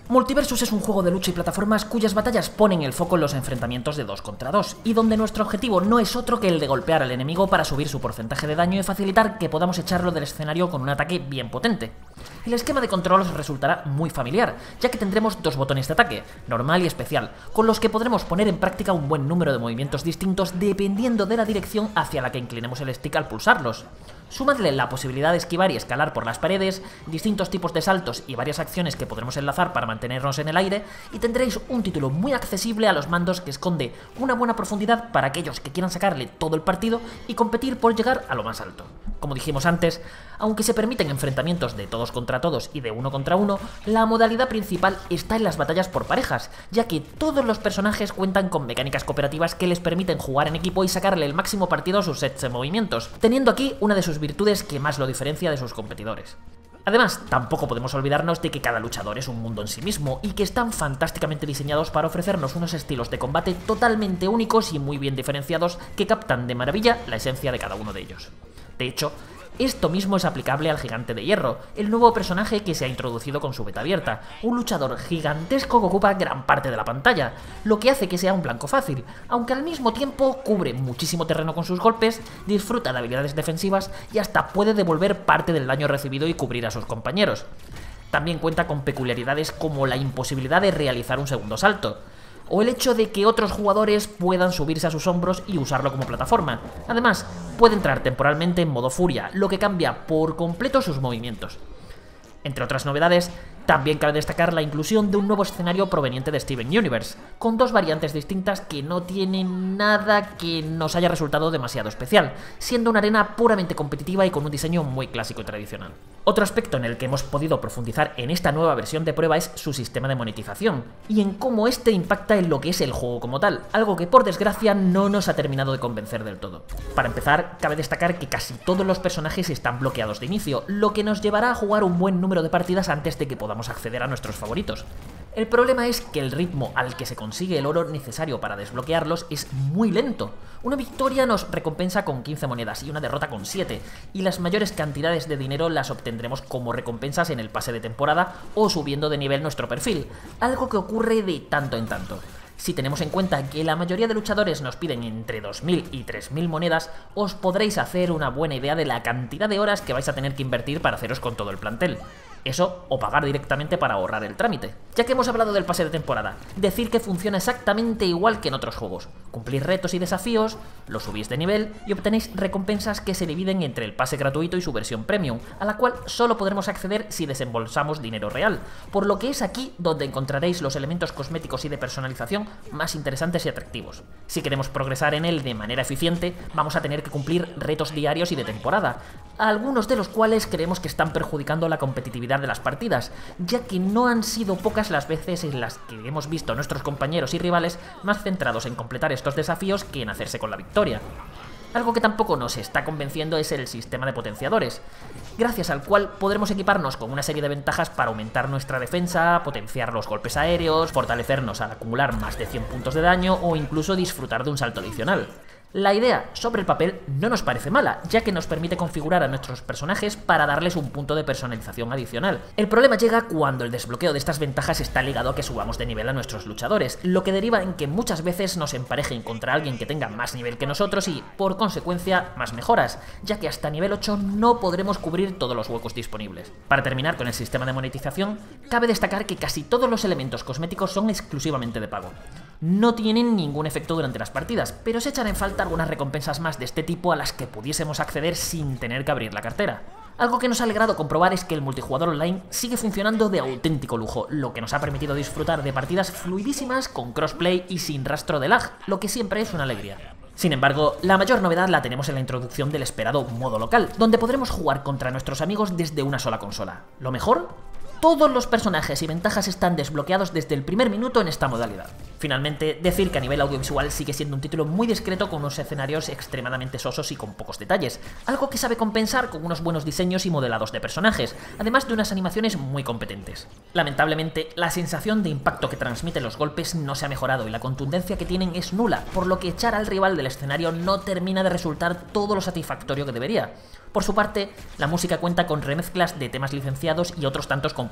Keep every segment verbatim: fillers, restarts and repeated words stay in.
Multiversus es un juego de lucha y plataformas cuyas batallas ponen el foco en los enfrentamientos de dos contra dos, y donde nuestro objetivo no es otro que el de golpear al enemigo para subir su porcentaje de daño y facilitar que podamos echarlo del escenario con un ataque bien potente. El esquema de control os resultará muy familiar, ya que tendremos dos botones de ataque, normal y especial, con los que podremos poner en práctica un buen número de movimientos distintos dependiendo de la dirección hacia la que inclinemos el stick al pulsarlos. Sumadle la posibilidad de esquivar y escalar por las paredes, distintos tipos de saltos y varias acciones que podremos enlazar para mantenernos en el aire, y tendréis un título muy accesible a los mandos que esconde una buena profundidad para aquellos que quieran sacarle todo el partido y competir por llegar a lo más alto. Como dijimos antes, aunque se permiten enfrentamientos de todos contra todos y de uno contra uno, la modalidad principal está en las batallas por parejas, ya que todos los personajes cuentan con mecánicas cooperativas que les permiten jugar en equipo y sacarle el máximo partido a sus sets de movimientos, teniendo aquí una de sus virtudes que más lo diferencia de sus competidores. Además, tampoco podemos olvidarnos de que cada luchador es un mundo en sí mismo y que están fantásticamente diseñados para ofrecernos unos estilos de combate totalmente únicos y muy bien diferenciados que captan de maravilla la esencia de cada uno de ellos. De hecho, esto mismo es aplicable al Gigante de Hierro, el nuevo personaje que se ha introducido con su beta abierta, un luchador gigantesco que ocupa gran parte de la pantalla, lo que hace que sea un blanco fácil, aunque al mismo tiempo cubre muchísimo terreno con sus golpes, disfruta de habilidades defensivas y hasta puede devolver parte del daño recibido y cubrir a sus compañeros. También cuenta con peculiaridades como la imposibilidad de realizar un segundo salto, o el hecho de que otros jugadores puedan subirse a sus hombros y usarlo como plataforma. Además, puede entrar temporalmente en modo furia, lo que cambia por completo sus movimientos. Entre otras novedades, también cabe destacar la inclusión de un nuevo escenario proveniente de Steven Universe, con dos variantes distintas que no tienen nada que nos haya resultado demasiado especial, siendo una arena puramente competitiva y con un diseño muy clásico y tradicional. Otro aspecto en el que hemos podido profundizar en esta nueva versión de prueba es su sistema de monetización, y en cómo este impacta en lo que es el juego como tal, algo que por desgracia no nos ha terminado de convencer del todo. Para empezar, cabe destacar que casi todos los personajes están bloqueados de inicio, lo que nos llevará a jugar un buen número de partidas antes de que podamos acceder a nuestros favoritos. El problema es que el ritmo al que se consigue el oro necesario para desbloquearlos es muy lento. Una victoria nos recompensa con quince monedas y una derrota con siete, y las mayores cantidades de dinero las obtendremos como recompensas en el pase de temporada o subiendo de nivel nuestro perfil, algo que ocurre de tanto en tanto. Si tenemos en cuenta que la mayoría de luchadores nos piden entre dos mil y tres mil monedas, os podréis hacer una buena idea de la cantidad de horas que vais a tener que invertir para haceros con todo el plantel. Eso, o pagar directamente para ahorrar el trámite. Ya que hemos hablado del pase de temporada, decir que funciona exactamente igual que en otros juegos. Cumplís retos y desafíos, lo subís de nivel y obtenéis recompensas que se dividen entre el pase gratuito y su versión premium, a la cual solo podremos acceder si desembolsamos dinero real, por lo que es aquí donde encontraréis los elementos cosméticos y de personalización más interesantes y atractivos. Si queremos progresar en él de manera eficiente, vamos a tener que cumplir retos diarios y de temporada, algunos de los cuales creemos que están perjudicando la competitividad de las partidas, ya que no han sido pocas las veces en las que hemos visto a nuestros compañeros y rivales más centrados en completar estos desafíos que en hacerse con la victoria. Algo que tampoco nos está convenciendo es el sistema de potenciadores, gracias al cual podremos equiparnos con una serie de ventajas para aumentar nuestra defensa, potenciar los golpes aéreos, fortalecernos al acumular más de cien puntos de daño o incluso disfrutar de un salto adicional. La idea, sobre el papel, no nos parece mala, ya que nos permite configurar a nuestros personajes para darles un punto de personalización adicional. El problema llega cuando el desbloqueo de estas ventajas está ligado a que subamos de nivel a nuestros luchadores, lo que deriva en que muchas veces nos emparejen contra alguien que tenga más nivel que nosotros y, por consecuencia, más mejoras, ya que hasta nivel ocho no podremos cubrir todos los huecos disponibles. Para terminar con el sistema de monetización, cabe destacar que casi todos los elementos cosméticos son exclusivamente de pago. No tienen ningún efecto durante las partidas, pero se echan en falta algunas recompensas más de este tipo a las que pudiésemos acceder sin tener que abrir la cartera. Algo que nos ha alegrado comprobar es que el multijugador online sigue funcionando de auténtico lujo, lo que nos ha permitido disfrutar de partidas fluidísimas con crossplay y sin rastro de lag, lo que siempre es una alegría. Sin embargo, la mayor novedad la tenemos en la introducción del esperado modo local, donde podremos jugar contra nuestros amigos desde una sola consola. ¿Lo mejor? Todos los personajes y ventajas están desbloqueados desde el primer minuto en esta modalidad. Finalmente, decir que a nivel audiovisual sigue siendo un título muy discreto con unos escenarios extremadamente sosos y con pocos detalles, algo que sabe compensar con unos buenos diseños y modelados de personajes, además de unas animaciones muy competentes. Lamentablemente, la sensación de impacto que transmiten los golpes no se ha mejorado y la contundencia que tienen es nula, por lo que echar al rival del escenario no termina de resultar todo lo satisfactorio que debería. Por su parte, la música cuenta con remezclas de temas licenciados y otros tantos compuestos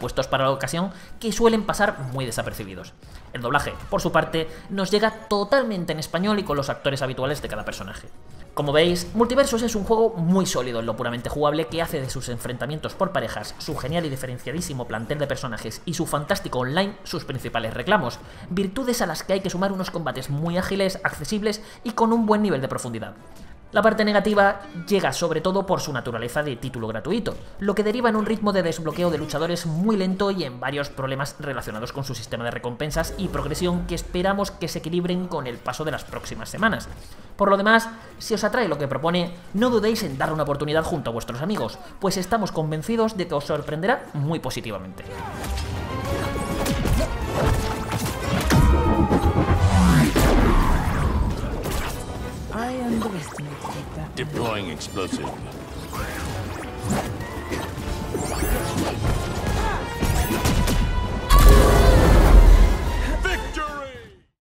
puestos para la ocasión que suelen pasar muy desapercibidos. El doblaje, por su parte, nos llega totalmente en español y con los actores habituales de cada personaje. Como veis, Multiversus es un juego muy sólido en lo puramente jugable que hace de sus enfrentamientos por parejas, su genial y diferenciadísimo plantel de personajes y su fantástico online sus principales reclamos, virtudes a las que hay que sumar unos combates muy ágiles, accesibles y con un buen nivel de profundidad. La parte negativa llega sobre todo por su naturaleza de título gratuito, lo que deriva en un ritmo de desbloqueo de luchadores muy lento y en varios problemas relacionados con su sistema de recompensas y progresión que esperamos que se equilibren con el paso de las próximas semanas. Por lo demás, si os atrae lo que propone, no dudéis en darle una oportunidad junto a vuestros amigos, pues estamos convencidos de que os sorprenderá muy positivamente. Deploying explosive.